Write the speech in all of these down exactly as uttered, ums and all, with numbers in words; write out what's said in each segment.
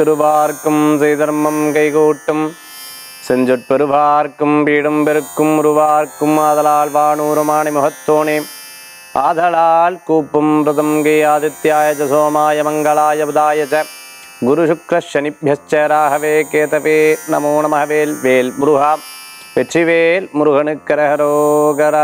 திருவார்க்கும் செய்தர்மம் கைகூட்டும் செஞ்சொற்பெருவார்க்கும் பீடும் பெருக்கும் உருவார்க்கும் ஆதலால் வானூரமானி முகத்தோனே ஆதலால் கூப்பும் பிரதங்கை ஆதித்யாய சோமாய மங்களாய புதாய ச குரு சுக்ர சனிபியஸ்ச ராகவே கேதவே நமோ நம வேல் வேல் முருகா வெற்றிவேல் முருகனுக்கரகரோகரா.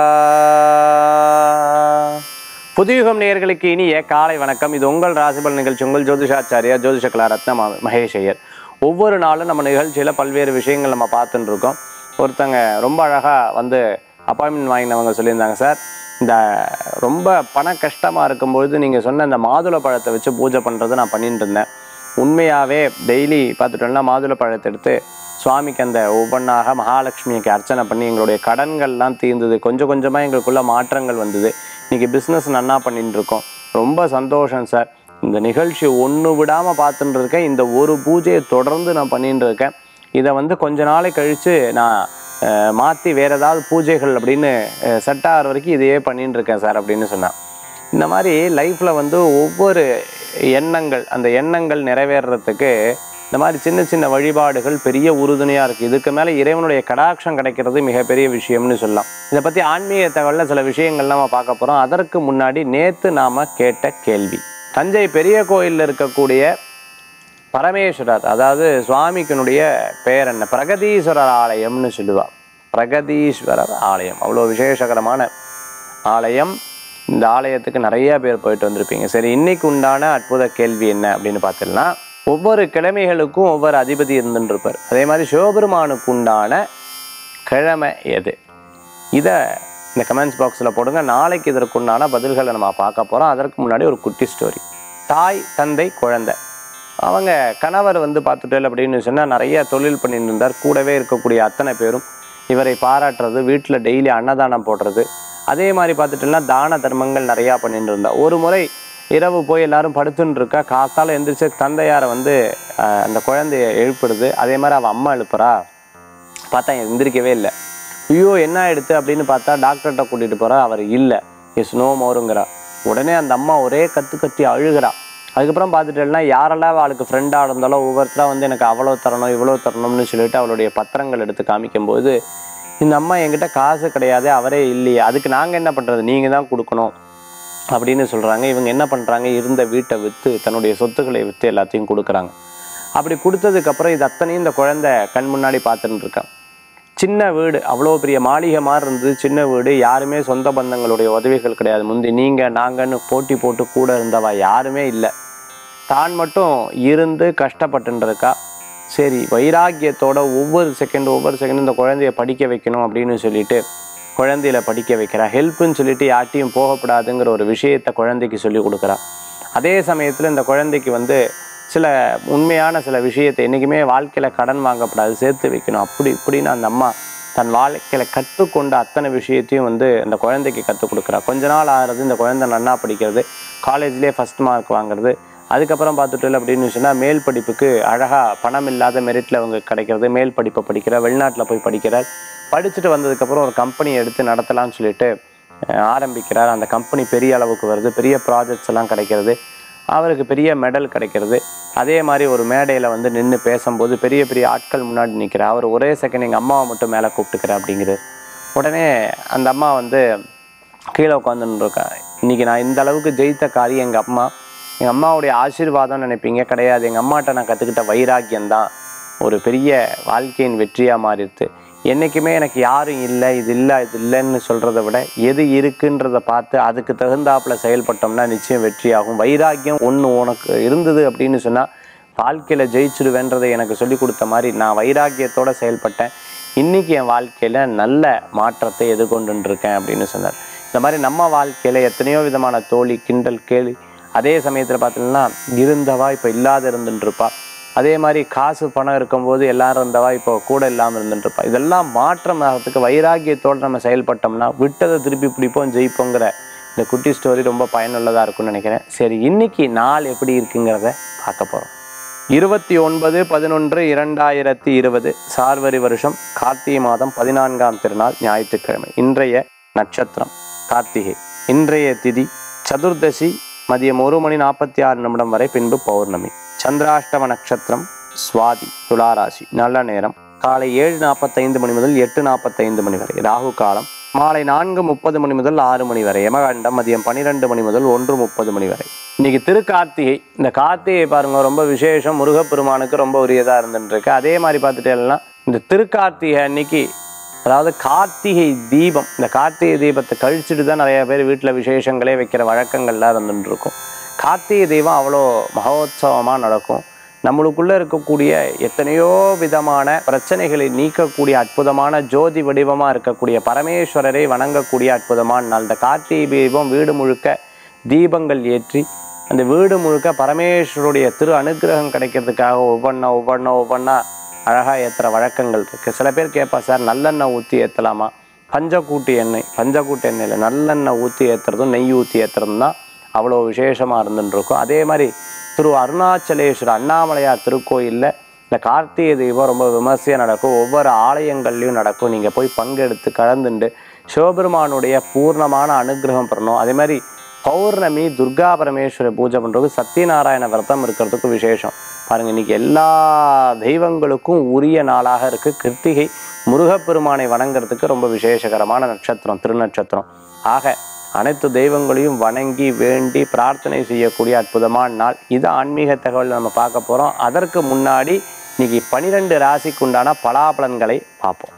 புதியுகம் நேயர்களுக்கு இனிய காலை வணக்கம். இது உங்கள் ராசிபல் நிகழ்ச்சி. உங்கள் ஜோதிஷாச்சாரியா ஜோதிஷ கலா ரத்ன மகேஷ் ஐயர். ஒவ்வொரு நாளும் நம்ம நிகழ்ச்சியில் பல்வேறு விஷயங்கள் நம்ம பார்த்துட்டு இருக்கோம். ஒருத்தங்க ரொம்ப அழகாக வந்து அப்பாயின்மெண்ட் வாங்கினவங்க சொல்லியிருந்தாங்க, சார் இந்த ரொம்ப பண கஷ்டமாக இருக்கும்பொழுது நீங்கள் சொன்ன இந்த மாதுளை பழத்தை வச்சு பூஜை பண்ணுறது நான் பண்ணிட்டு இருந்தேன். உண்மையாகவே டெய்லி பார்த்துட்டோம்னா மாதுளை பழத்தை எடுத்து சுவாமிக்கு அந்த ஒவ்வொன்றாக மகாலட்சுமிக்கு அர்ச்சனை பண்ணி எங்களுடைய கடன்கள்லாம் தீர்ந்தது. கொஞ்சம் கொஞ்சமாக எங்களுக்குள்ள மாற்றங்கள் வந்தது. இன்றைக்கி பிஸ்னஸ் நன்னா பண்ணிட்டு இருக்கோம். ரொம்ப சந்தோஷம் சார். இந்த நிகழ்ச்சி ஒன்று விடாமல் பார்த்துட்டு இருக்கேன். இந்த ஒரு பூஜையை தொடர்ந்து நான் பண்ணிட்டு இருக்கேன். இதை வந்து கொஞ்ச நாளை கழித்து நான் மாற்றி வேறு ஏதாவது பூஜைகள் அப்படின்னு செட் ஆகிற வரைக்கும் இதையே பண்ணிட்டு இருக்கேன் சார் அப்படின்னு சொன்னேன். இந்த மாதிரி லைஃப்பில் வந்து ஒவ்வொரு எண்ணங்கள் அந்த எண்ணங்கள் நிறைவேறதுக்கு இந்த மாதிரி சின்ன சின்ன வழிபாடுகள் பெரிய உறுதுணையாக இருக்குது. இதுக்கு மேலே இறைவனுடைய கடாட்சம் கிடைக்கிறது மிகப்பெரிய விஷயம்னு சொல்லலாம். இதை பற்றி ஆன்மீக தகவலில் சில விஷயங்கள் நம்ம பார்க்க போகிறோம். அதற்கு முன்னாடி நேற்று நாம் கேட்ட கேள்வி, தஞ்சை பெரிய கோயிலில் இருக்கக்கூடிய பரமேஸ்வரர், அதாவது சுவாமிக்கினுடைய பெயர் என்ன? பிரகதீஸ்வரர் ஆலயம்னு சொல்லுவாள். பிரகதீஸ்வரர் ஆலயம் அவ்வளோ விசேஷகரமான ஆலயம். இந்த ஆலயத்துக்கு நிறைய பேர் போயிட்டு வந்திருப்பீங்க. சரி, இன்னைக்கு உண்டான அற்புத கேள்வி என்ன அப்படின்னு பார்த்தீங்கன்னா, ஒவ்வொரு கிழமைகளுக்கும் ஒவ்வொரு அதிபதி இருந்துருப்பார். அதே மாதிரி சிவபெருமானுக்கு உண்டான கிழமை எது? இதை இந்த கமெண்ட்ஸ் பாக்ஸில் போடுங்க. நாளைக்கு இதற்கு உண்டான பதில்களை நம்ம பார்க்க போகிறோம். அதற்கு முன்னாடி ஒரு குட்டி ஸ்டோரி. தாய், தந்தை, குழந்தை. அவங்க கணவர் வந்து பார்த்துட்டேன் அப்படின்னு சொன்னால் நிறைய தொழில் பண்ணிட்டு இருந்தார். கூடவே இருக்கக்கூடிய அத்தனை பேரும் இவரை பாராட்டுறது, வீட்டில் டெய்லி அன்னதானம் போடுறது, அதே மாதிரி பார்த்துட்டோம்னா தான தர்மங்கள் நிறையா பண்ணிட்டு இருந்தா. ஒரு முறை இரவு போய் எல்லாரும் படுத்துன்னு இருக்கா. காத்தால் எந்திரிச்சு தந்தையாரை வந்து அந்த குழந்தைய எழுப்பிடுது. அதே மாதிரி அவள் அம்மா எழுப்புறா. பார்த்தா எந்திரிக்கவே இல்லை. ஐயோ என்ன ஆயிடுத்து அப்படின்னு பார்த்தா டாக்டர்கிட்ட கூட்டிகிட்டு போகிறா. அவர் இல்லை, எஸ் நோ மோருங்கிறா. உடனே அந்த அம்மா ஒரே கற்று கத்தி அழுகிறா. அதுக்கப்புறம் பார்த்துட்டேன்னா யாரெல்லாம் அவளுக்கு ஃப்ரெண்டாக இருந்தாலும் ஒவ்வொருத்தராக வந்து எனக்கு அவ்வளோ தரணும் இவ்வளோ தரணும்னு சொல்லிட்டு அவளுடைய பத்திரங்கள் எடுத்து காமிக்கும்போது, இந்த அம்மா என்கிட்ட காசு கிடையாது, அவரே இல்லையே, அதுக்கு நாங்கள் என்ன பண்ணுறது, நீங்கள் தான் கொடுக்கணும் அப்படின்னு சொல்கிறாங்க. இவங்க என்ன பண்ணுறாங்க, இருந்த வீட்டை விற்று தன்னுடைய சொத்துக்களை விற்று எல்லாத்தையும் கொடுக்குறாங்க. அப்படி கொடுத்ததுக்கப்புறம் இது அத்தனையும் இந்த குழந்தை கண் முன்னாடி பார்த்துட்டு இருக்கான். சின்ன வீடு, அவ்வளோ பெரிய மாளிகை மாதிரி இருந்தது. சின்ன வீடு, யாருமே சொந்த பந்தங்களுடைய உதவிகள் கிடையாது. முந்தி நீங்கள் நாங்கன்னு போட்டி போட்டு கூட இருந்தவா யாருமே இல்லை. தான் மட்டும் இருந்து கஷ்டப்பட்டுருக்கா. சரி, வைராக்கியத்தோட ஒவ்வொரு செகண்டும் ஒவ்வொரு செகண்டும் இந்த குழந்தைய படிக்க வைக்கணும் அப்படின்னு சொல்லிட்டு குழந்தையில படிக்க வைக்கிறா. ஹெல்ப்புன்னு சொல்லிட்டு யார்ட்டையும் போகப்படாதுங்கிற ஒரு விஷயத்தை குழந்தைக்கு சொல்லி கொடுக்குறா. அதே சமயத்தில் இந்த குழந்தைக்கு வந்து சில உண்மையான சில விஷயத்தை, என்றைக்குமே வாழ்க்கையில் கடன் வாங்கப்படாது, சேர்த்து வைக்கணும், அப்படி இப்படின்னு அந்த அம்மா தன் வாழ்க்கையில் கற்றுக்கொண்ட அத்தனை விஷயத்தையும் வந்து அந்த குழந்தைக்கு கற்றுக் கொடுக்குறா. கொஞ்ச நாள் ஆகிறது இந்த குழந்தை நன்னா படிக்கிறது, காலேஜ்லேயே ஃபஸ்ட் மார்க் வாங்குறது. அதுக்கப்புறம் பார்த்துட்டு அப்படின்னு சொன்னால் மேல் படிப்புக்கு அழகாக பணம் இல்லாத மெரிட்டில் அவங்க கிடைக்கிறது. மேல் படிப்பை படிக்கிற, வெளிநாட்டில் போய் படிக்கிறார். படிச்சுட்டு வந்ததுக்கப்புறம் ஒரு கம்பெனி எடுத்து நடத்தலாம்னு சொல்லிட்டு ஆரம்பிக்கிறார். அந்த கம்பெனி பெரிய அளவுக்கு வருது, பெரிய ப்ராஜெக்ட்ஸ் எல்லாம் கிடைக்கிறது, அவருக்கு பெரிய மெடல் கிடைக்கிறது. அதே மாதிரி ஒரு மேடையில் வந்து நின்று பேசும்போது பெரிய பெரிய ஆட்கள் முன்னாடி நிற்கிறார். அவர் ஒரே செகண்ட் எங்கள் அம்மாவை மட்டும் மேலே கூப்பிட்டுக்கிறேன் அப்படிங்கிறது. உடனே அந்த அம்மா வந்து கீழே உட்காந்துன்னு இருக்கா. இன்றைக்கி நான் இந்த அளவுக்கு ஜெயித்த காரியம் எங்கள் அம்மா, எங்கள் அம்மாவுடைய ஆசீர்வாதம் நினைப்பீங்க, கிடையாது. எங்கள் அம்மாட்ட நான் கற்றுக்கிட்ட வைராக்கியம்தான் ஒரு பெரிய வாழ்க்கையின் வெற்றியாக மாறிடுது. என்றைக்குமே எனக்கு யாரும் இல்லை, இது இல்லை இது இல்லைன்னு சொல்கிறத விட எது இருக்குன்றதை பார்த்து அதுக்கு தகுந்தாப்பில் செயல்பட்டோம்னா நிச்சயம் வெற்றியாகும். வைராக்கியம் ஒன்று உனக்கு இருந்தது அப்படின்னு சொன்னால் வாழ்க்கையில் ஜெயிச்சுடுவேன்றதை எனக்கு சொல்லி கொடுத்த மாதிரி நான் வைராக்கியத்தோடு செயல்பட்டேன். இன்றைக்கி என் வாழ்க்கையில் நல்ல மாற்றத்தை எதிர்கொண்டுருக்கேன் அப்படின்னு சொன்னார். இந்த மாதிரி நம்ம வாழ்க்கையில் எத்தனையோ விதமான தோழி, கிண்டல், கேலி, அதே சமயத்தில் பார்த்தீங்கன்னா இருந்தவா இப்போ இல்லாத இருந்துட்டுருப்பா. அதே மாதிரி காசு பணம் இருக்கும்போது எல்லாரும் இருந்தவா இப்போ கூட இல்லாமல் இருந்துட்டுருப்பா. இதெல்லாம் மாற்றம் ஆகிறதுக்கு வைராக்கியத்தோடு நம்ம செயல்பட்டோம்னா விட்டதை திருப்பி பிடிப்போம், ஜெயிப்போங்கிற இந்த குட்டி ஸ்டோரி ரொம்ப பயனுள்ளதாக இருக்கும்னு நினைக்கிறேன். சரி, இன்னைக்கு நாள் எப்படி இருக்குங்கிறத பார்க்க போகிறோம். இருபத்தி ஒன்பது பதினொன்று இரண்டாயிரத்தி இருபது சார்வரி வருஷம் கார்த்திகை மாதம் பதினான்காம் திருநாள் ஞாயிற்றுக்கிழமை. இன்றைய நட்சத்திரம் கார்த்திகை. இன்றைய திதி சதுர்தசி, மதியம் ஒரு மணி நாற்பத்தி ஆறு நிமிடம் வரை, பின்பு பௌர்ணமி. சந்திராஷ்டம நட்சத்திரம் சுவாதி துளாராசி. நல்ல நேரம் காலை ஏழு நாற்பத்தைந்து மணி முதல் எட்டு நாற்பத்தைந்து மணி வரை. ராகு காலம் மாலை நான்கு முப்பது மணி முதல் ஆறு மணி வரை. யமகண்டம் மதியம் பன்னிரெண்டு மணி முதல் ஒன்று முப்பது மணி வரை. இன்னைக்கு திருக்கார்த்திகை. இந்த கார்த்திகை பாருங்க ரொம்ப விசேஷம், முருகப்பெருமானுக்கு ரொம்ப உரியதாக இருந்துருக்கு. அதே மாதிரி பார்த்துட்டேன்னா இந்த திருக்கார்த்திகை அன்னைக்கு, அதாவது கார்த்திகை தீபம், இந்த கார்த்திகை தீபத்தை கழிச்சுட்டு தான் நிறைய பேர் வீட்டில் விசேஷங்களே வைக்கிற வழக்கங்கள்லாம் இருந்துட்டு இருக்கும். கார்த்திகை தீபம் அவ்வளோ மகோத்சவமாக நடக்கும். நம்மளுக்குள்ளே இருக்கக்கூடிய எத்தனையோ விதமான பிரச்சனைகளை நீக்கக்கூடிய அற்புதமான ஜோதி வடிவமாக இருக்கக்கூடிய பரமேஸ்வரரை வணங்கக்கூடிய அற்புதமான நாள். இந்த கார்த்திகை தீபம் வீடு முழுக்க தீபங்கள் ஏற்றி அந்த வீடு முழுக்க பரமேஸ்வருடைய திரு அனுகிரகம் கிடைக்கிறதுக்காக ஒவ்வொன்றா ஒவ்வொன்றா ஒவ்வொன்றா அழகாக ஏற்றுற வழக்கங்கள் இருக்குது. சில பேர் கேட்பா, சார் நல்லெண்ணெய் ஊற்றி ஏற்றலாமா? பஞ்சக்கூட்டு எண்ணெய் பஞ்சக்கூட்டு எண்ணெயில் நல்லெண்ணெய் ஊற்றி ஏற்றுறதும் நெய் ஊற்றி ஏற்றுறதும் தான் அவ்வளோ விசேஷமாக இருந்துருக்கும். அதே மாதிரி திரு அருணாச்சலேஸ்வரர் அண்ணாமலையார் திருக்கோயிலில் இந்த கார்த்திகை தீபம் ரொம்ப விமர்சையாக நடக்கும். ஒவ்வொரு ஆலயங்கள்லையும் நடக்கும். நீங்கள் போய் பங்கெடுத்து கலந்துண்டு சிவபெருமானுடைய பூர்ணமான அனுகிரகம் பெறணும். அதே மாதிரி பௌர்ணமி துர்கா பரமேஸ்வர பூஜை பண்ணுறதுக்கு சத்யநாராயண விரதம் இருக்கிறதுக்கு விசேஷம். பாருங்கள், இன்றைக்கி எல்லா தெய்வங்களுக்கும் உரிய நாளாக இருக்குது. கிருத்திகை முருகப்பெருமானை வணங்குறதுக்கு ரொம்ப விசேஷகரமான நட்சத்திரம் திருநட்சத்திரம். ஆக அனைத்து தெய்வங்களையும் வணங்கி வேண்டி பிரார்த்தனை செய்யக்கூடிய அற்புதமான நாள் இது. ஆன்மீக தகவல் நம்ம பார்க்க போகிறோம். அதற்கு முன்னாடி இன்னைக்கு பனிரெண்டு ராசிக்கு உண்டான பலாபலன்களை பார்ப்போம்.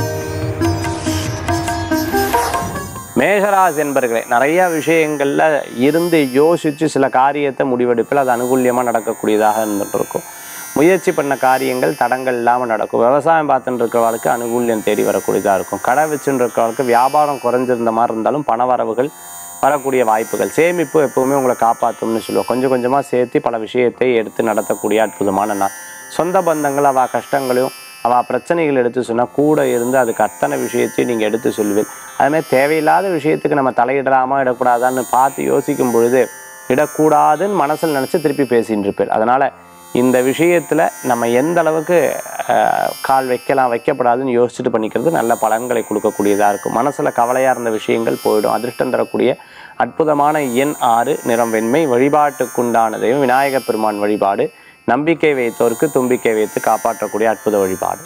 மேஷராசி என்பர்களே, நிறைய விஷயங்கள்ல இருந்து யோசித்து சில காரியத்தை முடிவெடுப்பில் அது அனுகூல்யமாக நடக்கக்கூடியதாக இருந்துட்டு இருக்கும். முயற்சி பண்ண காரியங்கள் தடங்கள் இல்லாமல் நடக்கும். விவசாயம் பார்த்துட்டு இருக்கிறவளுக்கு அனுகூல்யம் தேடி வரக்கூடியதாக இருக்கும். கடை வச்சுட்டு இருக்கிறவளுக்கு வியாபாரம் குறைஞ்சிருந்த மாதிரி இருந்தாலும் பண வரவுகள் வரக்கூடிய வாய்ப்புகள். சேமிப்பு எப்போவுமே உங்களை காப்பாற்றும்னு சொல்லுவோம். கொஞ்சம் கொஞ்சமாக சேர்த்து பல விஷயத்தை எடுத்து நடத்தக்கூடிய அற்புதமான நாள். சொந்த பந்தங்கள் அவள் கஷ்டங்களையும் அவள் பிரச்சனைகள் எடுத்து சொன்னால் கூட இருந்து அதுக்கு அத்தனை விஷயத்தையும் நீங்கள் எடுத்து சொல்லுவீள். அதுமாதிரி தேவையில்லாத விஷயத்துக்கு நம்ம தலையிடலாமா இடக்கூடாதான்னு பார்த்து யோசிக்கும் பொழுது இடக்கூடாதுன்னு மனசில் நினச்சி திருப்பி பேசின்னு இருப்பேன். அதனால் இந்த விஷயத்தில் நம்ம எந்த அளவுக்கு கால் வைக்கலாம் வைக்கப்படாதுன்னு யோசிச்சுட்டு பண்ணிக்கிறது நல்ல பலன்களை கொடுக்கக்கூடியதாக இருக்கும். மனசில் கவலையாக இருந்த விஷயங்கள் போயிடும். அதிர்ஷ்டம் தரக்கூடிய அற்புதமான எண் ஆறு, நிறம் வெண்மை. வழிபாட்டுக்குண்டான தெய்வம் விநாயகப் பெருமான் வழிபாடு. நம்பிக்கை வைத்தோருக்கு தும்பிக்கை வைத்து காப்பாற்றக்கூடிய அற்புத வழிபாடு.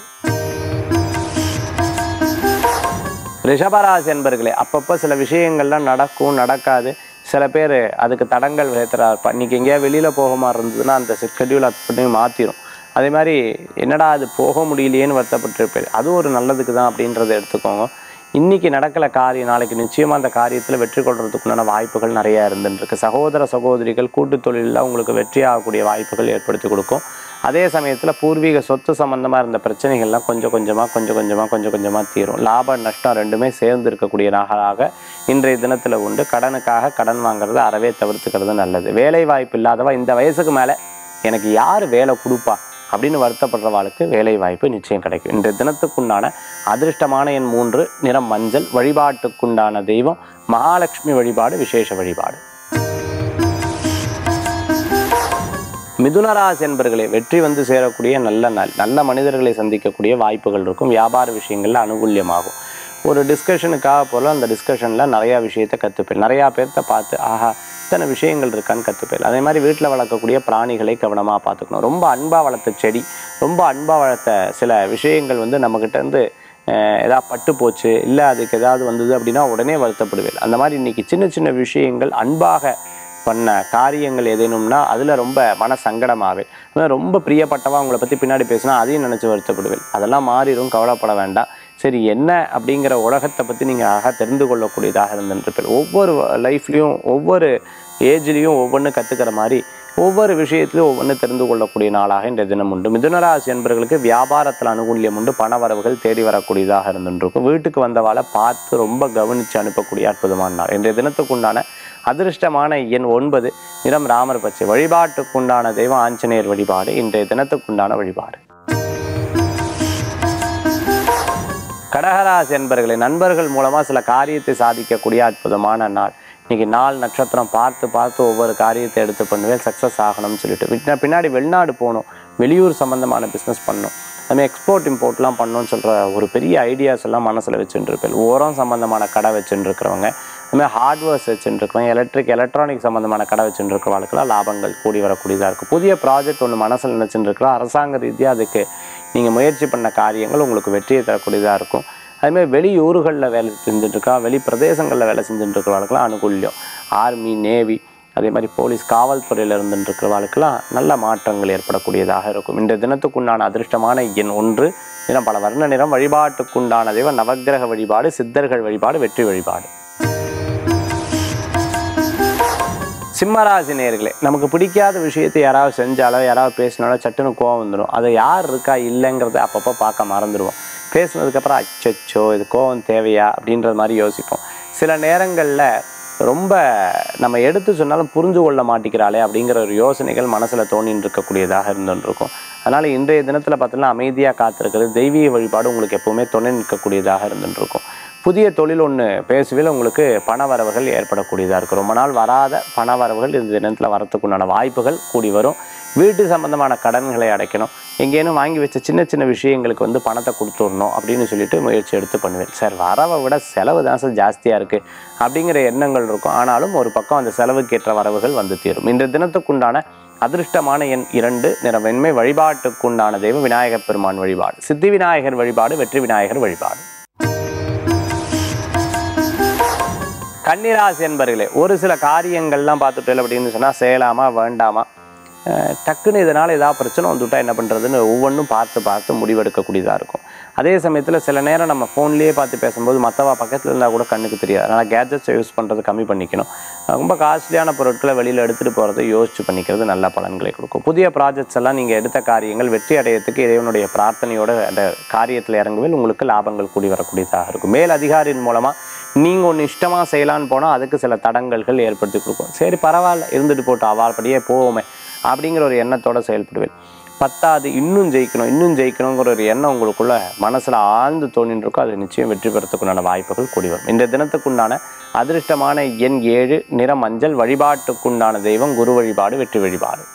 ரிஷபராசி என்பர்களே, அப்பப்போ சில விஷயங்கள்லாம் நடக்கும் நடக்காது. சில பேர் அதுக்கு தடங்கள் விளைத்துறாரு. இன்றைக்கி எங்கேயா வெளியில் போக மாதிரி இருந்ததுன்னா அந்த ஷெட்யூல் அப்படி மாற்றிடும். அதே மாதிரி என்னடா அது போக முடியலையேன்னு வருத்தப்பட்டிருப்பேன். அதுவும் ஒரு நல்லதுக்கு தான் அப்படின்றத எடுத்துக்கோங்க. இன்றைக்கி நடக்கலை காரியம் நாளைக்கு நிச்சயமாக அந்த காரியத்தில் வெற்றி கொள்றதுக்குண்டான வாய்ப்புகள் நிறையா இருந்துருக்கு. சகோதர சகோதரிகள் கூட்டு தொழிலில் உங்களுக்கு வெற்றி ஆகக்கூடிய வாய்ப்புகள் ஏற்படுத்தி கொடுக்கும். அதே சமயத்தில் பூர்வீக சொத்து சம்மந்தமாக இருந்த பிரச்சனைகள்லாம் கொஞ்சம் கொஞ்சமாக கொஞ்சம் கொஞ்சமாக கொஞ்சம் கொஞ்சமாக தீரும். லாப நஷ்டம் ரெண்டுமே சேர்ந்து இருக்கக்கூடிய நாளாக இன்றைய தினத்தில் உண்டு. கடனுக்காக கடன் வாங்குறது அறவே தவிர்த்துக்கிறது நல்லது. வேலை வாய்ப்பு இல்லாதவா இந்த வயசுக்கு மேலே எனக்கு யார் வேலை கொடுப்பா அப்படின்னு வருத்தப்படுறவாளுக்கு வேலை வாய்ப்பு நிச்சயம் கிடைக்கும். இன்றைய தினத்துக்குண்டான அதிர்ஷ்டமான எண் மூன்று, நிறம் மஞ்சள். வழிபாட்டுக்குண்டான தெய்வம் மகாலட்சுமி வழிபாடு விசேஷ வழிபாடு. மிதுனராசி என்பர்களே, வெற்றி வந்து சேரக்கூடிய நல்ல நாள். நல்ல மனிதர்களை சந்திக்கக்கூடிய வாய்ப்புகள் இருக்கும். வியாபார விஷயங்களில் அனுகூல்யமாகும். ஒரு டிஸ்கஷனுக்காக போல அந்த டிஸ்கஷனில் நிறையா விஷயத்தை கற்றுப்பேன். நிறையா பேர்த்த பார்த்து ஆஹா இத்தனை விஷயங்கள் இருக்கான்னு கற்றுப்பேன். அதே மாதிரி வீட்டில் வளர்க்கக்கூடிய பிராணிகளை கவனமாக பார்த்துக்கணும். ரொம்ப அன்பாக வளர்த்த செடி, ரொம்ப அன்பாக வளர்த்த சில விஷயங்கள் வந்து நம்மக்கிட்ட இருந்து ஏதாவது பட்டு போச்சு, இல்லை அதுக்கு ஏதாவது வந்தது அப்படின்னா உடனே வருத்தப்படுவேன். அந்த மாதிரி இன்றைக்கி சின்ன சின்ன விஷயங்கள் அன்பாக பண்ண காரியங்கள் எதேனும்னா அதில் ரொம்ப மன சங்கடமாகவே, ரொம்ப பிரியப்பட்டவா அவங்கள பற்றி பின்னாடி பேசினா அதையும் நினச்சி வருத்தப்படுவேன். அதெல்லாம் மாறிடும், கவலைப்பட வேண்டாம். சரி என்ன அப்படிங்கிற உலகத்தை பற்றி நீங்கள் அழகாக தெரிந்து கொள்ளக்கூடியதாக இருந்துருப்பேன். ஒவ்வொரு லைஃப்லேயும் ஒவ்வொரு ஏஜ்லேயும் ஒவ்வொன்று கற்றுக்கிற மாதிரி ஒவ்வொரு விஷயத்துலையும் ஒவ்வொன்று தெரிந்து கொள்ளக்கூடிய நாளாக இன்றைய தினம் உண்டு. மிதுனராசி என்பவர்களுக்கு வியாபாரத்தில் அனுகூல்யம் உண்டு. பண வரவுகள் தேடி வரக்கூடியதாக இருந்துருக்கும். வீட்டுக்கு வந்தவாளை பார்த்து ரொம்ப கவனித்து அனுப்பக்கூடிய அற்புதமான நாள். இன்றைய தினத்துக்குண்டான அதிர்ஷ்டமான எண் ஒன்பது, நிறம் ராமர் பச்சை. வழிபாட்டுக்குண்டான தெய்வம் ஆஞ்சநேயர் வழிபாடு. இன்றைய தினத்துக்குண்டான வழிபாடு. கடகராசி என்பர்களை, நண்பர்கள் மூலமாக சில காரியத்தை சாதிக்கக்கூடிய அற்புதமான நாள். இன்றைக்கி நாள் நட்சத்திரம் பார்த்து பார்த்து ஒவ்வொரு காரியத்தை எடுத்து பண்ணுவேன், சக்ஸஸ் ஆகணும்னு சொல்லிட்டு பின்னாடி வெளிநாடு போகணும், வெளியூர் சம்மந்தமான பிஸ்னஸ் பண்ணணும், அதுமாதிரி எக்ஸ்போர்ட் இம்போர்ட்லாம் பண்ணணும்னு சொல்கிற ஒரு பெரிய ஐடியாஸ் எல்லாம் மனசில் வச்சுட்டு இருப்பேன். ஓரம் சம்மந்தமான கடை வச்சுட்டு இருக்கிறவங்க, இதுமாதிரி ஹார்ட்வேர்ஸ் வச்சுருக்கோம், எலக்ட்ரிக் எலக்ட்ரானிக் சம்மந்தமான கடை வச்சுருக்கிறவங்களுக்குலாம் லாபங்கள் கூடி வரக்கூடியதாக இருக்கும். புதிய ப்ராஜெக்ட் ஒன்று மனசில் நினச்சிட்டுருக்கலாம், அரசாங்க ரீதியாக அதுக்கு நீங்கள் முயற்சி பண்ண காரியங்கள் உங்களுக்கு வெற்றியை தரக்கூடியதாக இருக்கும். அதுமாதிரி வெளியூர்களில் வேலை செஞ்சுட்டுருக்கா, வெளி பிரதேசங்களில் வேலை செஞ்சுட்டுருக்கிறவங்களுக்குலாம் அனுகூல்யம். ஆர்மி, நேவி, அதே மாதிரி போலீஸ், காவல்துறையில் இருந்துட்டுருக்கிறவங்களுக்கெல்லாம் நல்ல மாற்றங்கள் ஏற்படக்கூடியதாக இருக்கும். இந்த தினத்துக்குண்டான அதிர்ஷ்டமான எண் ஒன்று, நிறம் பல வர்ண நிறம். வழிபாட்டுக்குண்டான தெய்வம் நவக்கிரக வழிபாடு, சித்தர்கள் வழிபாடு, வெற்றி வழிபாடு. சிம்மராசி நேயர்களே, நமக்கு பிடிக்காத விஷயத்தை யாராவது செஞ்சாலோ யாராவது பேசினாலோ சட்டுன்னு கோவம் வந்துடும். அதை யார் இருக்கா இல்லைங்கிறத அப்பப்போ பார்க்க மறந்துடுவோம். பேசுனதுக்கப்புறம் அச்சச்சோ இது கோவம் தேவையா அப்படின்றது மாதிரி யோசிப்போம். சில நேரங்களில் ரொம்ப நம்ம எடுத்து சொன்னாலும் புரிஞ்சு கொள்ள மாட்டேங்கிறாளே அப்படிங்கிற ஒரு யோசனைகள் மனசில் தோணின்னு இருக்கக்கூடியதாக இருந்துருக்கும். அதனால் இன்றைய தினத்தில் பார்த்தோன்னா அமைதியாக காத்திருக்கிறது, தெய்வீக வழிபாடு உங்களுக்கு எப்போவுமே துணை நிற்கக்கூடியதாக இருந்துருக்கும். புதிய தொழில் ஒன்று பேசுவில் உங்களுக்கு பண வரவுகள் ஏற்படக்கூடியதாக இருக்கும். ரொம்ப நாள் வராத பண வரவுகள் இந்த தினத்தில் வரத்துக்குண்டான வாய்ப்புகள் கூடி வரும். வீட்டு சம்பந்தமான கடன்களை அடைக்கணும், எங்கேனும் வாங்கி வச்ச சின்ன சின்ன விஷயங்களுக்கு வந்து பணத்தை கொடுத்துடணும் அப்படின்னு சொல்லிட்டு முயற்சி எடுத்து பண்ணுவேன். சார் வரவை விட செலவு தான் சார் ஜாஸ்தியாக இருக்குது அப்படிங்கிற எண்ணங்கள் இருக்கும். ஆனாலும் ஒரு பக்கம் அந்த செலவுக்கேற்ற வரவுகள் வந்து தீரும். இந்த தினத்துக்குண்டான அதிர்ஷ்டமான எண் இரண்டு, நிற வெண்மை. வழிபாட்டுக்குண்டான தெய்வம் விநாயகர் பெருமான் வழிபாடு, சித்தி விநாயகர் வழிபாடு, வெற்றி விநாயகர் வழிபாடு. கன்னிராசி என்பர்களே, ஒரு சில காரியங்கள்லாம் பார்த்துட்டு அப்படின்னு சொன்னால் செய்யலாமா வேண்டாமா, டக்குன்னு இதனால் ஏதாவது பிரச்சனை வந்துவிட்டால் என்ன பண்ணுறதுன்னு ஒவ்வொன்றும் பார்த்து பார்த்து முடிவெடுக்கக்கூடியதாக இருக்கும். அதே சமயத்தில் சில நேரம் நம்ம ஃபோன்லேயே பார்த்து பேசும்போது மற்றவா பக்கத்தில் இருந்தால் கூட கண்ணுக்கு தெரியாது. அதனால் கேட்ஜெட்ஸை யூஸ் பண்ணுறது கம்மி பண்ணிக்கணும். ரொம்ப காஸ்ட்லியான பொருட்களை வெளியில் எடுத்துகிட்டு போகிறத யோசித்து பண்ணிக்கிறது நல்ல பலன்களை கொடுக்கும். புதிய ப்ராஜெக்ட்ஸ் எல்லாம் நீங்கள் எடுத்த காரியங்கள் வெற்றி அடையத்துக்கு இறைவனுடைய பிரார்த்தனையோட அந்த காரியத்தில் இறங்குவில் உங்களுக்கு லாபங்கள் கூடி வரக்கூடியதாக இருக்கும். மேல் அதிகாரியின் மூலமாக நீங்கள் ஒன்று இஷ்டமாக செய்யலான்னு போனால் அதுக்கு சில தடங்கல்கள் ஏற்படுத்தி கொடுக்கும். சரி பரவாயில்ல இருந்துட்டு போட்டு அவாழ்படியே போவோமே அப்படிங்கிற ஒரு எண்ணத்தோடு செயல்படுவேன். பத்தாவது இன்னும் ஜெயிக்கணும் இன்னும் ஜெயிக்கணுங்கிற ஒரு எண்ணம் உங்களுக்குள்ள மனசில் ஆழ்ந்து தோணின்னு இருக்கும். அது நிச்சயம் வெற்றி பெறத்துக்குண்டான வாய்ப்புகள் கூடி வரும். இந்த தினத்துக்குண்டான அதிர்ஷ்டமான எண் ஏழு, நிறம் மஞ்சள். வழிபாட்டுக்குண்டான தெய்வம் குரு வழிபாடு, வெற்றி வழிபாடு.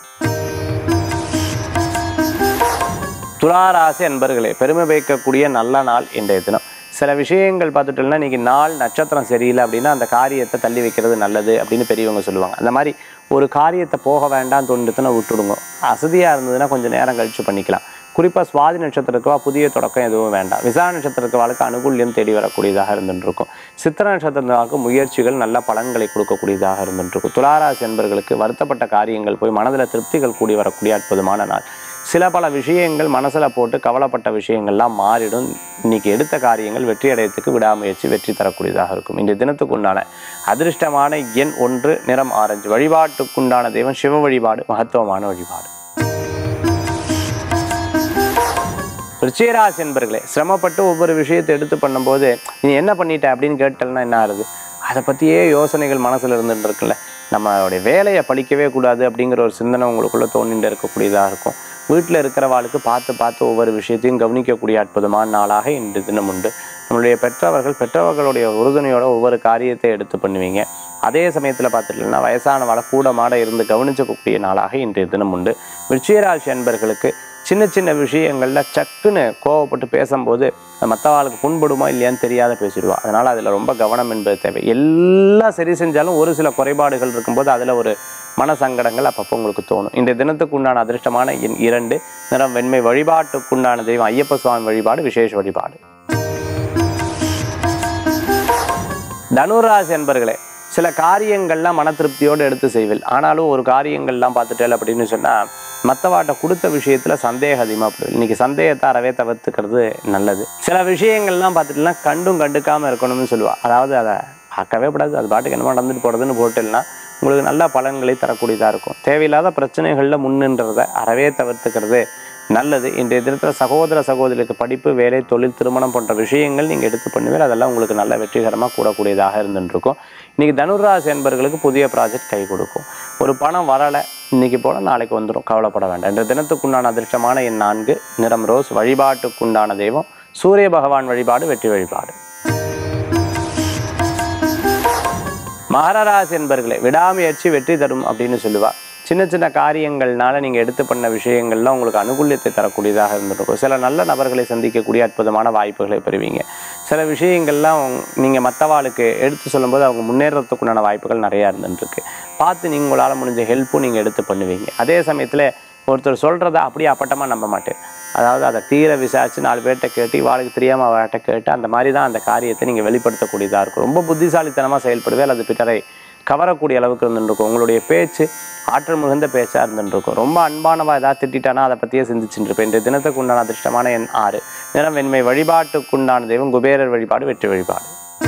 துளாராசி அன்பர்களே, பெருமை வைக்கக்கூடிய நல்ல நாள் இன்றைய தினம். சில விஷயங்கள் பார்த்துட்டோம்னா இன்றைக்கி நாள் நட்சத்திரம் சரியில்லை அப்படின்னா அந்த காரியத்தை தள்ளி வைக்கிறது நல்லது அப்படின்னு பெரியவங்க சொல்லுவாங்க. அந்த மாதிரி ஒரு காரியத்தை போக வேண்டாம் தோணுதுன்னா விட்டுடுங்க. அசதியாக இருந்ததுன்னா கொஞ்சம் நேரம் கழித்து பண்ணிக்கலாம். குறிப்பாக சுவாதி நட்சத்திரத்துவா புதிய தொடக்கம் எதுவும் வேண்டாம். விசா நட்சத்திரத்துவாளுக்கு அனுகூல்யம் தேடி வரக்கூடியதாக இருந்துருக்கும். சித்திர நட்சத்திரத்துவாளுக்கு முயற்சிகள் நல்ல பலன்களை கொடுக்கக்கூடியதாக இருந்துருக்கும். துளாராசி என்பர்களுக்கு வருத்தப்பட்ட காரியங்கள் போய் மனதில் திருப்திகள் கூடி வரக்கூடிய அற்புதமான நாள். சில பல விஷயங்கள் மனசில் போட்டு கவலைப்பட்ட விஷயங்கள்லாம் மாறிடும். இன்றைக்கி எடுத்த காரியங்கள் வெற்றி அடையத்துக்கு விடாமுயற்சி வெற்றி தரக்கூடியதாக இருக்கும். இந்த தினத்துக்குண்டான அதிர்ஷ்டமான எண் ஒன்று, நிறம் ஆரஞ்சு. வழிபாட்டுக்குண்டான தெய்வம் சிவ வழிபாடு, மகத்துவமான வழிபாடு. ரிச்சிகராசி என்பர்களே, சிரமப்பட்டு ஒவ்வொரு விஷயத்தை எடுத்து பண்ணும்போது நீ என்ன பண்ணிட்ட அப்படின்னு கேட்டல்னா என்ன ஆகுது, அதை பற்றியே யோசனைகள் மனசில் இருந்துட்டு இருக்குல்ல. நம்மளுடைய வேலையை பழிக்கவே கூடாது அப்படிங்கிற ஒரு சிந்தனை உங்களுக்குள்ளே தோண்டிட்டு இருக்கக்கூடியதாக இருக்கும். வீட்டில் இருக்கிறவாளுக்கு பார்த்து பார்த்து ஒவ்வொரு விஷயத்தையும் கவனிக்கக்கூடிய அற்புதமான நாளாக இன்று தினம் உண்டு. நம்மளுடைய பெற்றவர்கள் பெற்றவர்களுடைய உறுதுணையோட ஒவ்வொரு காரியத்தை எடுத்து பண்ணுவீங்க. அதே சமயத்தில் பார்த்துட்டீங்கன்னா வயசானவாளை கூட மாட இருந்து கவனிச்சக்கூடிய நாளாக இன்றைய தினம் உண்டு. விருச்சிகராசி அன்பர்களுக்கு சின்ன சின்ன விஷயங்களில் சக்குன்னு கோவப்பட்டு பேசும்போது மற்றவாளுக்கு புண்படுமா இல்லையான்னு தெரியாத பேசிடுவா. அதனால் அதில் ரொம்ப கவனம் என்பது தேவை. எல்லாம் சரி செஞ்சாலும் ஒரு சில குறைபாடுகள் இருக்கும்போது அதில் ஒரு மன சங்கடங்கள் அப்பப்போ உங்களுக்கு தோணும். இந்த தினத்துக்கு உண்டான அதிர்ஷ்டமான எண் இரண்டு, நிறம் வெண்மை. வழிபாட்டுக்குண்டான தெய்வம் ஐயப்ப சுவாமி வழிபாடு, விசேஷ வழிபாடு. தனுராசி என்பர்களே, சில காரியங்கள்லாம் மன திருப்தியோடு எடுத்து செய்வேன். ஆனாலும் ஒரு காரியங்கள்லாம் பார்த்துட்டேன் அப்படின்னு சொன்னால் மற்றவாட்ட கொடுத்த விஷயத்தில் சந்தேகம் அதிகமாக போயிடும். இன்றைக்கி சந்தேகத்தை அறவே தவிர்த்துக்கிறது நல்லது. சில விஷயங்கள்லாம் பார்த்துட்டுனா கண்டும் கண்டுக்காமல் இருக்கணும்னு சொல்லுவாள். அதாவது அதை பார்க்கவே கூடாது, அது பாட்டுக்கு என்னமோ நடந்துட்டு போகிறதுன்னு போட்டுன்னா உங்களுக்கு நல்ல பலன்களை தரக்கூடியதாக இருக்கும். தேவையில்லாத பிரச்சனைகளில் முன்னின்றதை அறவே தவிர்த்துக்கிறது நல்லது. இன்றைய தினத்தில் சகோதர சகோதரிக்கு படிப்பு, வேலை, தொழில், திருமணம் போன்ற விஷயங்கள் நீங்கள் எடுத்து பண்ணுவீங்க. அதெல்லாம் உங்களுக்கு நல்ல வெற்றிகரமாக கூடக்கூடியதாக இருந்துருக்கும். இன்றைக்கி தனுராசி என்பர்களுக்கு புதிய ப்ராஜெக்ட் கை கொடுக்கும். ஒரு பணம் வரலை இன்றைக்கி போல நாளைக்கு வந்துடும், கவலைப்பட வேண்டாம். இந்த தினத்துக்குண்டான அதிர்ஷ்டமான எண் நான்கு, நிறம் ரோஸ். வழிபாட்டுக்குண்டான தெய்வம் சூரிய பகவான் வழிபாடு, வெற்றி வழிபாடு. மகர ராசி என்பர்களே, விடாமுயற்சி வெற்றி தரும் அப்படின்னு சொல்லுவாள். சின்ன சின்ன காரியங்கள்னால நீங்கள் எடுத்து பண்ண விஷயங்கள்லாம் உங்களுக்கு அனுகூல்யத்தை தரக்கூடியதாக இருந்துருக்கும். சில நல்ல நபர்களை சந்திக்கக்கூடிய அற்புதமான வாய்ப்புகளை பெறுவீங்க. சில விஷயங்கள்லாம் நீங்கள் மற்றவாளுக்கு எடுத்து சொல்லும்போது அவங்க முன்னேறத்துக்குண்டான வாய்ப்புகள் நிறையா இருந்துருக்கு. பார்த்து நீங்கள் உங்களால் முடிஞ்ச ஹெல்ப்பும் நீங்கள் எடுத்து பண்ணுவீங்க. அதே சமயத்தில் ஒருத்தர் சொல்கிறத அப்படியே அப்பட்டமாக நம்ப மாட்டேன். அதாவது அதை தீர விசாரித்து நாலு பேர்கிட்ட கேட்டு இவாளுக்கு தெரியாமல் அவர்கிட்ட கேட்டு அந்த மாதிரி தான் அந்த காரியத்தை நீங்கள் வெளிப்படுத்தக்கூடியதாக இருக்கும். ரொம்ப புத்திசாலித்தனமாக செயல்படுவே அல்லது பிறரை கவரக்கூடிய அளவுக்கு இருந்துருக்கும். உங்களுடைய பேச்சு ஆற்றல் மிகுந்த பேச்சாக இருந்துருக்கும். ரொம்ப அன்பானவா ஏதாவது திட்டானா அதை பற்றியே சிந்திச்சுட்டு இருப்பேன். இன்றைய தினத்துக்கு உண்டான அதிர்ஷ்டமான எண் ஆறு. நிறம் வெண்மை. வழிபாட்டுக்குண்டான தெய்வம் குபேரர் வழிபாடு வெற்றி வழிபாடு.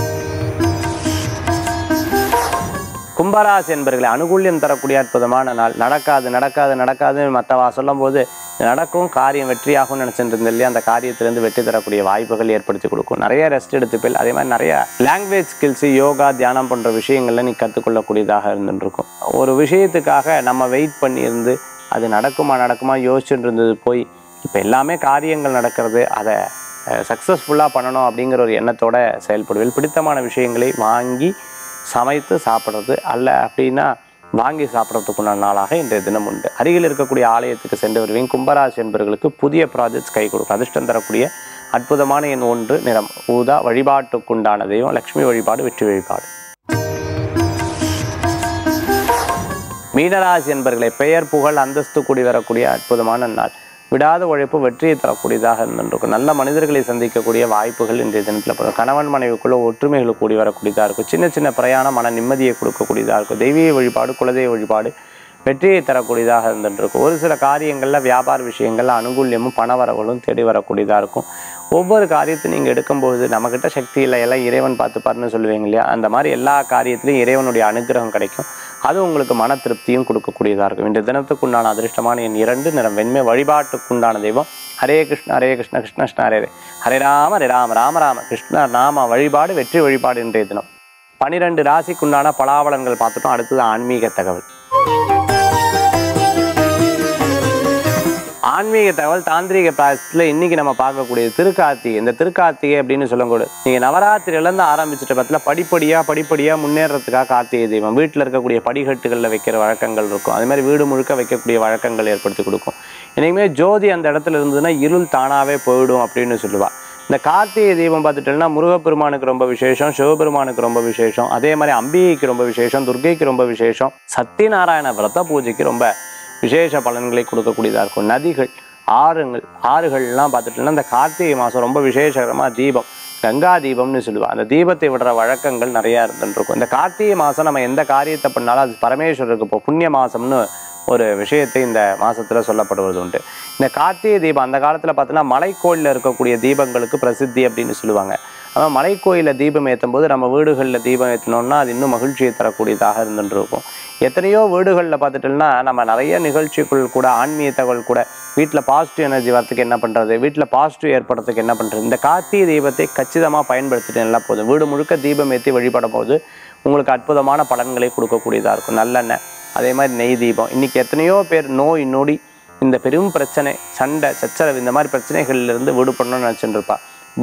கும்பராசி என்பர்களை அனுகூல்யம் தரக்கூடிய அற்புதமான நாள். நடக்காது நடக்காது நடக்காதுன்னு மற்றவா சொல்லும் போது நடக்கும், காரியம் வெற்றியாகும் நினச்சிட்டு இருந்தது இல்லையா, அந்த காரியத்திலேருந்து வெற்றி தரக்கூடிய வாய்ப்புகள் ஏற்படுத்தி கொடுக்கும். நிறைய ரெஸ்ட் எடுத்துப்பில். அதே மாதிரி நிறைய லாங்குவேஜ் ஸ்கில்ஸு, யோகா, தியானம் போன்ற விஷயங்கள்ல நீ கற்றுக்கொள்ளக்கூடியதாக இருந்துருக்கும். ஒரு விஷயத்துக்காக நம்ம வெயிட் பண்ணியிருந்து அது நடக்குமா நடக்குமா யோசிச்சுட்டு இருந்தது போய் இப்போ எல்லாமே காரியங்கள் நடக்கிறது, அதை சக்ஸஸ்ஃபுல்லாக பண்ணணும் அப்படிங்கிற ஒரு எண்ணத்தோட செயல்படுவேன். பிடித்தமான விஷயங்களை வாங்கி சமைத்து சாப்பிட்றது அல்ல அப்படின்னா வாங்கி சாப்பிட்றதுக்குண்டான நாளாக இன்றைய தினம் உண்டு. அருகில் இருக்கக்கூடிய ஆலயத்துக்கு சென்று வருவீங்க. கும்பராசி என்பவர்களுக்கு புதிய ப்ராஜெக்ட்ஸ் கை கொடுக்கும். அதிர்ஷ்டம் தரக்கூடிய அற்புதமான எண் ஒன்று. நிறம் ஊதா. வழிபாட்டுக்குண்டான தெய்வம் லக்ஷ்மி வழிபாடு வெற்றி வழிபாடு. மீனராசி என்பவர்களை பெயர் புகழ் அந்தஸ்து கூடி வரக்கூடிய அற்புதமான நாள். விடாத உழைப்பு வெற்றியை தரக்கூடியதாக இருந்திருக்கும். நல்ல மனிதர்களை சந்திக்கக்கூடிய வாய்ப்புகள் இன்றைய தினத்தில் படும். கணவன் மனைவிக்குள்ள ஒற்றுமைகள் கூடி வரக்கூடியதாக இருக்கும். சின்ன சின்ன பிரயாணம் மன நிம்மதியை கொடுக்கக்கூடியதாக இருக்கும். தெய்வீக வழிபாடு குலதெய்வ வழிபாடு வெற்றியை தரக்கூடியதாக இருந்துருக்கும். ஒரு சில காரியங்களில் வியாபார விஷயங்களில் அனுகூல்யமும் பணவரவுகளும் தேடி வரக்கூடியதாக இருக்கும். ஒவ்வொரு காரியத்தையும் நீங்கள் எடுக்கும்போது நம்மக்கிட்ட சக்தி இல்லை, எல்லாம் இறைவன் பார்த்துப்பாருன்னு சொல்லுவீங்க இல்லையா, அந்த மாதிரி எல்லா காரியத்திலையும் இறைவனுடைய அனுகிரகம் கிடைக்கும். அது உங்களுக்கு மன திருப்தியும் கொடுக்கக்கூடியதாக இருக்கும். இந்த தினத்துக்குண்டான அதிர்ஷ்டமான என் இரண்டு. நிறம் வெண்மை. வழிபாட்டுக்குண்டான தெய்வம் ஹரே கிருஷ்ண ஹரே கிருஷ்ண கிருஷ்ண கிருஷ்ண ஹரே ஹரே ராம ஹரே ராம ராம ராம கிருஷ்ண நாம வழிபாடு வெற்றி வழிபாடு. இன்றைய தினம் பனிரெண்டு ராசிக்குண்டான பலாபலன்கள் பார்த்துட்டோம். அடுத்தது ஆன்மீக தகவல். ஆன்மீக தகவல் தாந்திரிக பிராயசத்தில் இன்னைக்கு நம்ம பார்க்கக்கூடியது திருக்கார்த்திகை. இந்த திருக்கார்த்திகை அப்படின்னு சொல்லக்கூடாது. நீங்கள் நவராத்திரியிலேருந்து ஆரம்பிச்சிட்ட பத்தில் படிப்படியாக படிப்படியாக முன்னேறதுக்காக கார்த்திகை தெய்வம் வீட்டில் இருக்கக்கூடிய படிக்கட்டுகளில் வைக்கிற வழக்கங்கள் இருக்கும். அதே மாதிரி வீடு முழுக்க வைக்கக்கூடிய வழக்கங்கள் ஏற்படுத்தி கொடுக்கும். இனிமே ஜோதி அந்த இடத்துல இருந்ததுன்னா இருள் தானாகவே போயிடும் அப்படின்னு சொல்லுவாள். இந்த கார்த்திகை தீபம் பார்த்துட்டோம்னா முருகப்பெருமானுக்கு ரொம்ப விசேஷம், சிவபெருமானுக்கு ரொம்ப விசேஷம், அதே மாதிரி அம்பிகைக்கு ரொம்ப விசேஷம், துர்க்கைக்கு ரொம்ப விசேஷம், சத்யநாராயண விரத பூஜைக்கு ரொம்ப விசேஷ பலன்களை கொடுக்கக்கூடியதாக இருக்கும். நதிகள், ஆறுங்கள் ஆறுகள்லாம் பார்த்துட்டோம்னா இந்த கார்த்திகை மாதம் ரொம்ப விசேஷகரமாக தீபம், கங்கா தீபம்னு சொல்லுவாள். அந்த தீபத்தை விடுற வழக்கங்கள் நிறையா இருந்துருக்கும். இந்த கார்த்திகை மாதம் நம்ம எந்த காரியத்தை பண்ணாலும் அது பரமேஸ்வரருக்கு இப்போ புண்ணிய மாதம்னு ஒரு விஷயத்தை இந்த மாதத்தில் சொல்லப்படுவது உண்டு. இந்த கார்த்திகை தீபம் அந்த காலத்தில் பார்த்தோன்னா மலைக்கோயிலில் இருக்கக்கூடிய தீபங்களுக்கு பிரசித்தி அப்படின்னு சொல்லுவாங்க. ஆனால் மலைக்கோயிலில் தீபம் ஏற்றும் போது நம்ம வீடுகளில் தீபம் ஏற்றினோம்னா அது இன்னும் மகிழ்ச்சியை தரக்கூடியதாக இருந்துருக்கும். எத்தனையோ வீடுகளில் பார்த்துட்டோம்னா நம்ம நிறைய நிகழ்ச்சிக்குள் கூட ஆன்மீக தகவல் கூட வீட்டில் பாசிட்டிவ் எனர்ஜி வரத்துக்கு என்ன பண்ணுறது, வீட்டில் பாசிட்டிவ் ஏற்படுறதுக்கு என்ன பண்ணுறது, இந்த கார்த்திகை தீபத்தை கச்சிதமாக பயன்படுத்திட்டு நல்லா போதும். வீடு முழுக்க தீபம் ஏற்றி வழிபடும் போது உங்களுக்கு அற்புதமான பலன்களை கொடுக்கக்கூடியதாக இருக்கும். நல்லெண்ணெய், அதே மாதிரி நெய் தீபம். இன்றைக்கி எத்தனையோ பேர் நோய் நொடி இந்த பெரும் பிரச்சனை, சண்டை சச்சரவு, இந்த மாதிரி பிரச்சனைகள்லேருந்து விடுபடணும்னு நினச்சிட்டு இருப்பா.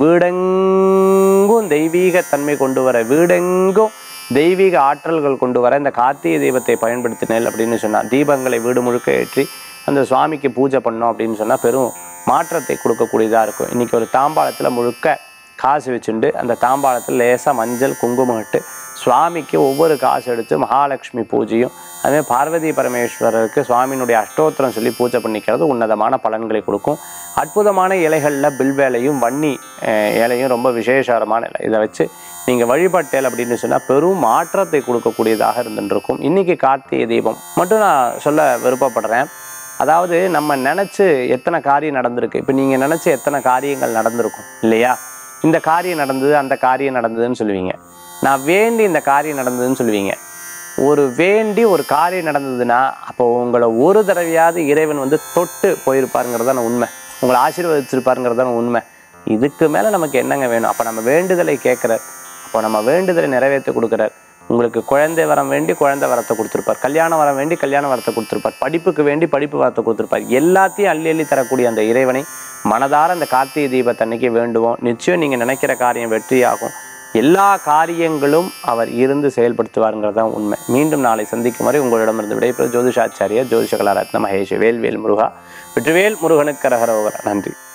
வீடெங்கும் தெய்வீக தன்மை கொண்டு வர, வீடெங்கும் தெய்வீக ஆற்றல்கள் கொண்டு வர இந்த கார்த்திகை தீபத்தை பயன்படுத்தினேன் அப்படின்னு சொன்னால், தீபங்களை வீடு முழுக்க ஏற்றி அந்த சுவாமிக்கு பூஜை பண்ணோம் அப்படின்னு சொன்னால் பெரும் மாற்றத்தை கொடுக்கக்கூடியதாக இருக்கும். இன்றைக்கி ஒரு தாம்பாளத்தில் முழுக்க காசு வச்சுண்டு அந்த தாம்பாளத்தில் லேசாக மஞ்சள் குங்குமம் இட்டு சுவாமிக்கு ஒவ்வொரு காசு எடுத்து மகாலட்சுமி பூஜையும் அதுமாதிரி பார்வதி பரமேஸ்வரருக்கு சுவாமியினுடைய அஷ்டோத்திரம் சொல்லி பூஜை பண்ணிக்கிறது உன்னதமான பலன்களை கொடுக்கும். அற்புதமான இலைகளில் பில்வேலையும் வன்னி இலையும் ரொம்ப விசேஷகரமான இலை. இதை வச்சு நீங்கள் வழிபட்டேல் அப்படின்னு சொன்னால் பெரும் மாற்றத்தை கொடுக்கக்கூடியதாக இருந்துருக்கும். இன்றைக்கி கார்த்திகை தீபம் மட்டும் நான் சொல்ல விருப்பப்படுறேன். அதாவது நம்ம நினச்சி எத்தனை காரியம் நடந்திருக்கு, இப்போ நீங்கள் நினச்சி எத்தனை காரியங்கள் நடந்திருக்கும் இல்லையா? இந்த காரியம் நடந்தது, அந்த காரியம் நடந்ததுன்னு சொல்லுவீங்க. நான் வேண்டி இந்த காரியம் நடந்ததுன்னு சொல்லுவீங்க. ஒரு வேண்டி ஒரு காரியம் நடந்ததுன்னா அப்போ உங்களை ஒரு தடவையாவது இறைவன் வந்து தொட்டு போயிருப்பாருங்கிறதான உண்மை, உங்களை ஆசீர்வதிச்சிருப்பாருங்கிறதான உண்மை. இதுக்கு மேலே நமக்கு என்னங்க வேணும்? அப்போ நம்ம வேண்டுதலை கேட்குறார், அப்போ நம்ம வேண்டுதலை நிறைவேற்றி கொடுக்குறார். உங்களுக்கு குழந்தை வரம் வேண்டி குழந்தை வரத்தை கொடுத்துருப்பார், கல்யாணம் வரம் வேண்டி கல்யாண வரத்தை கொடுத்துருப்பார், படிப்புக்கு வேண்டி படிப்பு வரத்தை கொடுத்துருப்பார். எல்லாத்தையும் அள்ளி அள்ளி தரக்கூடிய அந்த இறைவனை மனதார அந்த கார்த்திகை தீபத்தன்னைக்கு வேண்டுவோம். நிச்சயம் நீங்கள் நினைக்கிற காரியம் வெற்றியாகும். எல்லா காரியங்களும் அவர் இருந்து செயல்படுத்துவாருங்கிறது தான் உண்மை. மீண்டும் நாளை சந்திக்கும் வரை உங்களிடமிருந்து விடைபெறும் ஜோதிஷாச்சாரியா ஜோதிஷ கலாரத்ன மகேஷ். வேல்வேல் முருகா. வெற்றிவேல் முருகனுக்கு அரகரோகரா. நன்றி.